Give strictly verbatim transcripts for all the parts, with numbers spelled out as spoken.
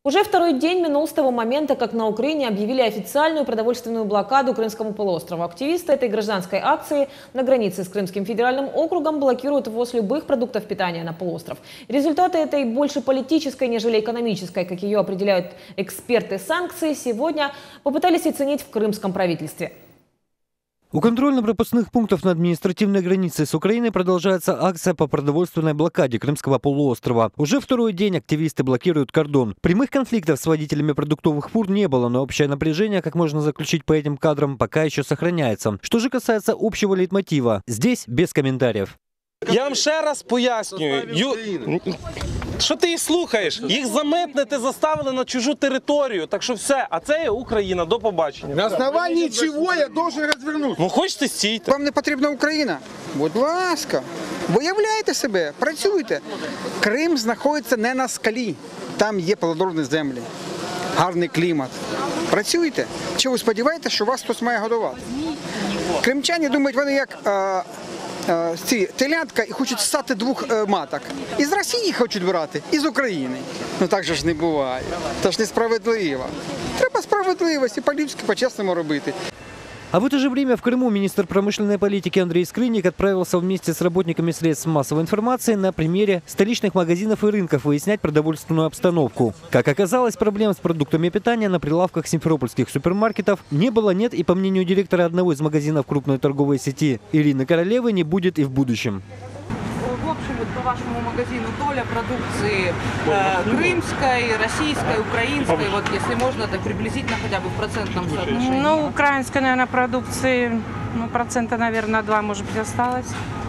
Уже второй день минул с того момента, как на Украине объявили официальную продовольственную блокаду Крымскому полуострову. Активисты этой гражданской акции на границе с Крымским федеральным округом блокируют ввоз любых продуктов питания на полуостров. Результаты этой больше политической, нежели экономической, как ее определяют эксперты, санкции, сегодня попытались оценить в крымском правительстве. У контрольно-пропускных пунктов на административной границе с Украиной продолжается акция по продовольственной блокаде Крымского полуострова. Уже второй день активисты блокируют кордон. Прямых конфликтов с водителями продуктовых фур не было, но общее напряжение, как можно заключить по этим кадрам, пока еще сохраняется. Что же касается общего лейтмотива, здесь без комментариев. Я вам ще раз пояснюю. Ю... Що ти їх слухаєш? Їх заметнити заставили на чужу територію. Так що все, а це є Україна. До побачення. На основании чего я должен развернуться? Ну хочете, стійте. Вам не потрібна Україна? Будь ласка, виявляйте себе, працюйте. Крим знаходиться не на скалі. Там є плодородні землі, гарний клімат. Працюйте. Чи ви сподіваєтеся, що вас хтось має годувати? Кримчані думають, вони як а, а, ці телятка і хочуть стати двох а, маток. Із Росії хочуть брати, і з України. Ну так же ж не буває. Це ж несправедливо. Треба справедливості, по-людськи, по-чесному робити. А в это же время в Крыму министр промышленной политики Андрей Скрынник отправился вместе с работниками средств массовой информации на примере столичных магазинов и рынков выяснять продовольственную обстановку. Как оказалось, проблем с продуктами питания на прилавках симферопольских супермаркетов не было, нет и, по мнению директора одного из магазинов крупной торговой сети Ирины Королевой, не будет и в будущем. В общем, вот по вашему магазину доля продукции э, крымской, российской, украинской, вот если можно, так приблизительно хотя бы в процентном соотношении. Ну, украинской, наверное, продукции, ну, процента, наверное, два, может быть, осталось.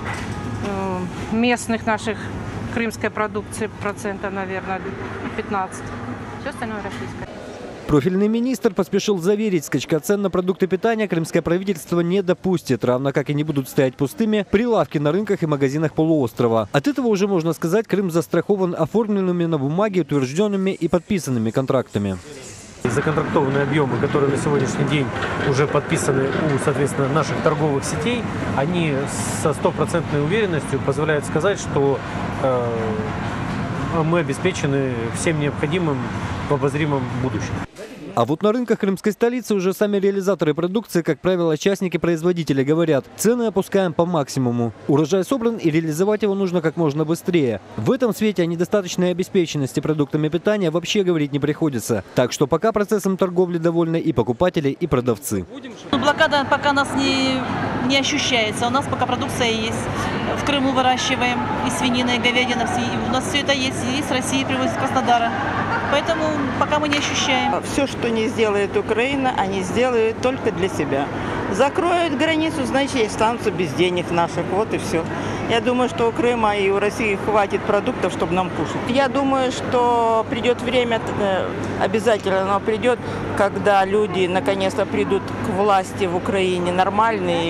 Местных наших крымской продукции процента, наверное, пятнадцать. Все остальное российское. Профильный министр поспешил заверить, скачка цен на продукты питания крымское правительство не допустит, равно как и не будут стоять пустыми прилавки на рынках и магазинах полуострова. От этого уже, можно сказать, Крым застрахован оформленными на бумаге, утвержденными и подписанными контрактами. Законтрактованные объемы, которые на сегодняшний день уже подписаны у, соответственно, наших торговых сетей, они со стопроцентной уверенностью позволяют сказать, что э, мы обеспечены всем необходимым в обозримом будущем. А вот на рынках крымской столицы уже сами реализаторы продукции, как правило, частники-производители, говорят, цены опускаем по максимуму. Урожай собран и реализовать его нужно как можно быстрее. В этом свете о недостаточной обеспеченности продуктами питания вообще говорить не приходится. Так что пока процессом торговли довольны и покупатели, и продавцы. Блокада пока нас не, не ощущается. У нас пока продукция есть. В Крыму выращиваем и свинина, и говядина. У нас все это есть. И с России привозят из Краснодара. Поэтому пока мы не ощущаем. Все, что не сделает Украина, они сделают только для себя. Закроют границу, значит, и останутся без денег наших. Вот и все. Я думаю, что у Крыма и у России хватит продуктов, чтобы нам кушать. Я думаю, что придет время, обязательно оно придет, когда люди наконец-то придут к власти в Украине нормальные,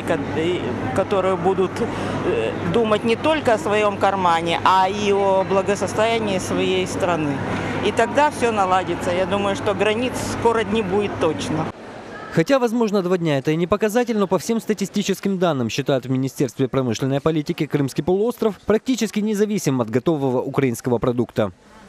которые будут думать не только о своем кармане, а и о благосостоянии своей страны. И тогда все наладится. Я думаю, что границ скоро не будет точно. Хотя, возможно, два дня это и не показатель, но по всем статистическим данным, считают в Министерстве промышленной политики, Крымский полуостров практически независим от готового украинского продукта.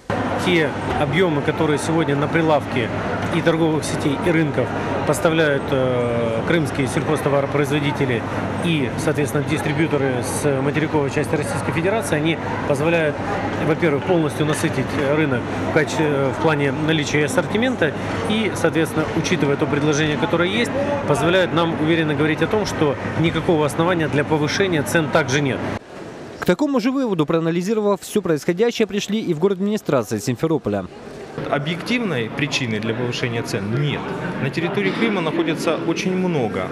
Те объемы, которые сегодня на прилавке и торговых сетей, и рынков поставляют э, крымские сельхозтоваропроизводители и, соответственно, дистрибьюторы с материковой части Российской Федерации, они позволяют, во-первых, полностью насытить рынок в, качестве, в плане наличия ассортимента и, соответственно, учитывая то предложение, которое есть, позволяют нам уверенно говорить о том, что никакого основания для повышения цен также нет. К такому же выводу, проанализировав все происходящее, пришли и в город-администрации Симферополя. Объективной причины для повышения цен нет. На территории Крыма находится очень много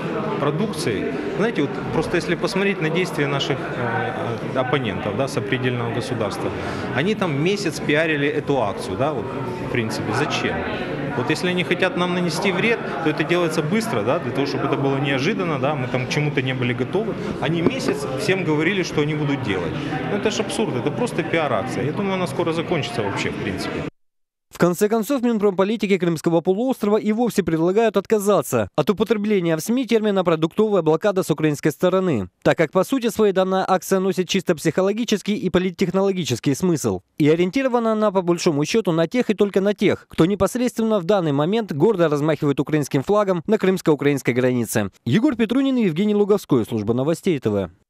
продукции. Знаете, вот просто если посмотреть на действия наших э, оппонентов, да, сопредельного государства, они там месяц пиарили эту акцию, да, вот, в принципе, зачем? Вот если они хотят нам нанести вред, то это делается быстро, да, для того, чтобы это было неожиданно, да, мы там к чему-то не были готовы. Они месяц всем говорили, что они будут делать. Ну это же абсурд, это просто пиар-акция. Я думаю, она скоро закончится вообще, в принципе. конце концов, Минпромполитики Крымского полуострова и вовсе предлагают отказаться от употребления в СМИ термина «продуктовая блокада» с украинской стороны, так как по сути своей данная акция носит чисто психологический и политтехнологический смысл и ориентирована она по большому счету на тех и только на тех, кто непосредственно в данный момент гордо размахивает украинским флагом на крымско-украинской границе. Егор Петрунин и Евгений Луговской, служба новостей ТВ.